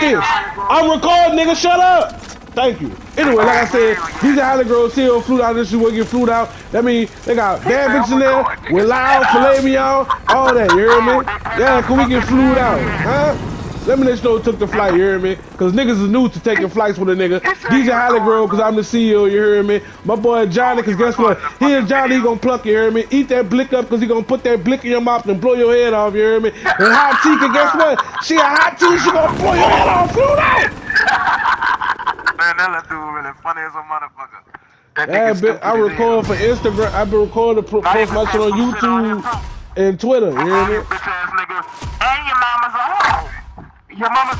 this. I'm recording, nigga. Shut up. Thank you. Anyway, like I said, these are Hollygrove still flued out. This is what get flued out. That means they got bad bitches in there with loud filet mignon, all that. You hear me? Yeah, cause we get flued out, huh? Let me let you know who took the flight, you hear me? Cause niggas is new to taking flights with a nigga. DJ Hollygrove, cause I'm the CEO, you hear me? My boy Johnny, cause guess what? He and Johnny, he gonna pluck, you hear me? Eat that blick up, cause he gonna put that blick in your mouth and blow your head off, you hear me? And Hot Tea, cause guess what? She a Hot Tea, she gonna blow your head off, flew out! Man, that dude really funny as a motherfucker. Yeah, I record for Instagram. I've been recording, post my shit on YouTube and Twitter, you hear me? Bitch ass nigga. And your mama's a hoe. Your mama's